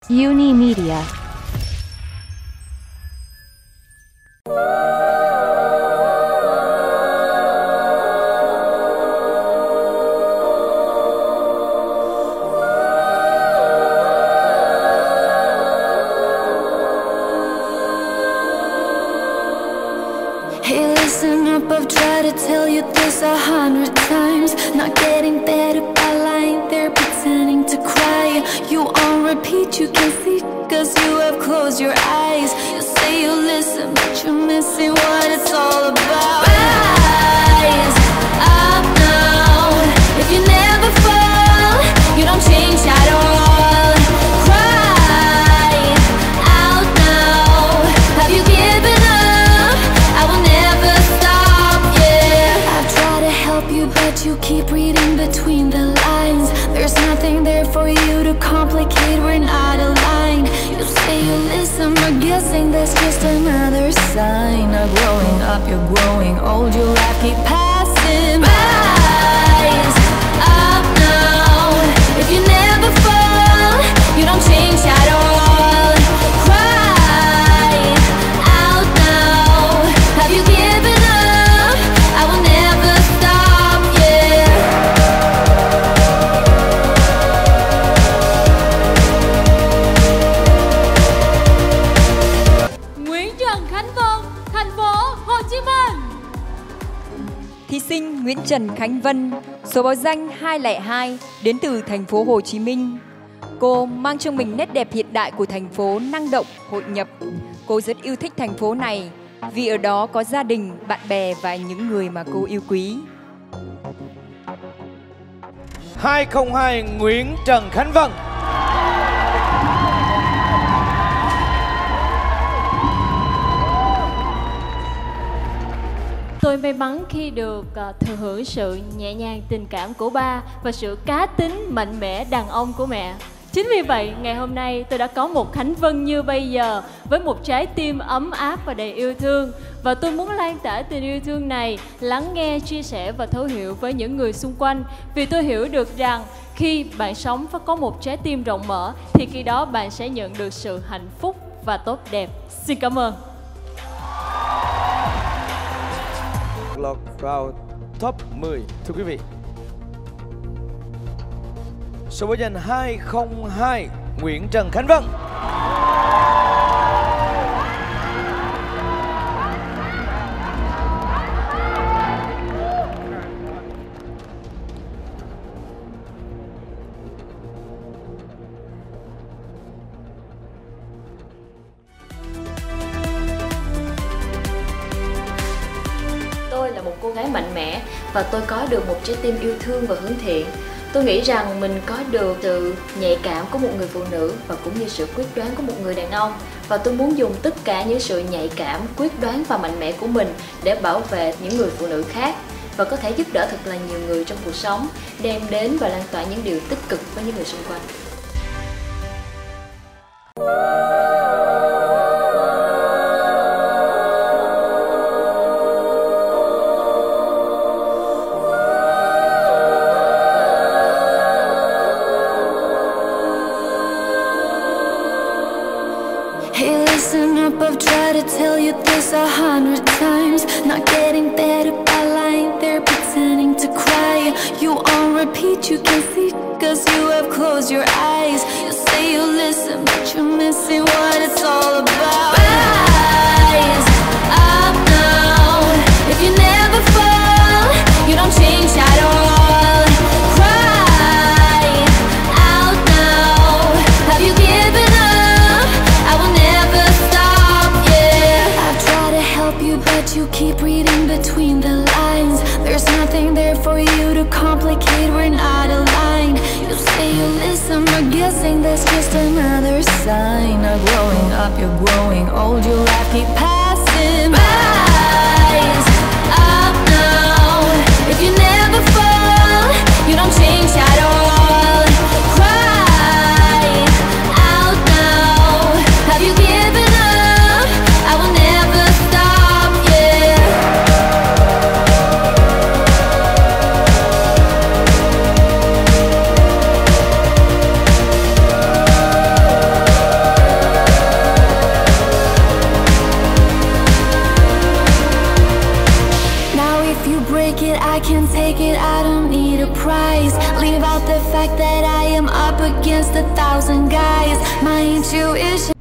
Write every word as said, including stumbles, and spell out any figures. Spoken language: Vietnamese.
Uni Media. Hey, listen up, I've tried to tell you this a hundred times. Not getting better by lying there pretending to cry. You on repeat, you can see, cause you have closed your eyes. You say you listen, but you're missing what it's all about. Rise up now. If you never fall, you don't change at all. Cry out now. Have you given up? I will never stop, yeah. I've tried to help you, but you keep reading between the lines. There's nothing there for you to complicate, we're not aligned. You say you listen, but guessing that's just another sign of growing up, you're growing old, your life keep passing. Rise up now. If you never fall, you don't change at all. Cry out now. Have you given up? I will never stop, yeah. Nguyễn Trần Khánh Vân, thành phố Hồ Chí Minh. Thí sinh Nguyễn Trần Khánh Vân, số báo danh hai không hai, đến từ thành phố Hồ Chí Minh. Cô mang trong mình nét đẹp hiện đại của thành phố năng động, hội nhập. Cô rất yêu thích thành phố này vì ở đó có gia đình, bạn bè và những người mà cô yêu quý. hai không hai Nguyễn Trần Khánh Vân. Tôi may mắn khi được uh, thừa hưởng sự nhẹ nhàng tình cảm của ba và sự cá tính mạnh mẽ đàn ông của mẹ. Chính vì vậy, ngày hôm nay tôi đã có một Khánh Vân như bây giờ với một trái tim ấm áp và đầy yêu thương. Và tôi muốn lan tỏa tình yêu thương này, lắng nghe, chia sẻ và thấu hiểu với những người xung quanh. Vì tôi hiểu được rằng khi bạn sống và có một trái tim rộng mở thì khi đó bạn sẽ nhận được sự hạnh phúc và tốt đẹp. Xin cảm ơn. Lọt vào top mười, thưa quý vị. Số báo danh hai không hai Nguyễn Trần Khánh Vân. Tôi là một cô gái mạnh mẽ và tôi có được một trái tim yêu thương và hướng thiện. Tôi nghĩ rằng mình có được sự nhạy cảm của một người phụ nữ và cũng như sự quyết đoán của một người đàn ông. Và tôi muốn dùng tất cả những sự nhạy cảm, quyết đoán và mạnh mẽ của mình để bảo vệ những người phụ nữ khác và có thể giúp đỡ thật là nhiều người trong cuộc sống, đem đến và lan tỏa những điều tích cực với những người xung quanh. Hey, listen up, I've tried to tell you this a hundred times. Not getting better by lying there pretending to cry. You on repeat, you can see, cause you have closed your eyes. You say you listen, but you're missing what it's all about. Rise up now. If you never fall, you don't change at all. Cry out now. Have you given up? I will never stop, yeah. I've tried to help you, but you keep reading between the lines. There's nothing there for you to complicate, we're not aligned. You say you listen, but guessing that's just another sign of growing up, you're growing old, your life keep passing. Rise up now. If you never fall, you don't change at all. Cry out now. Have you given up? I will never stop, yeah. I can take it, I don't need a prize. Leave out the fact that I am up against a thousand guys. My intuition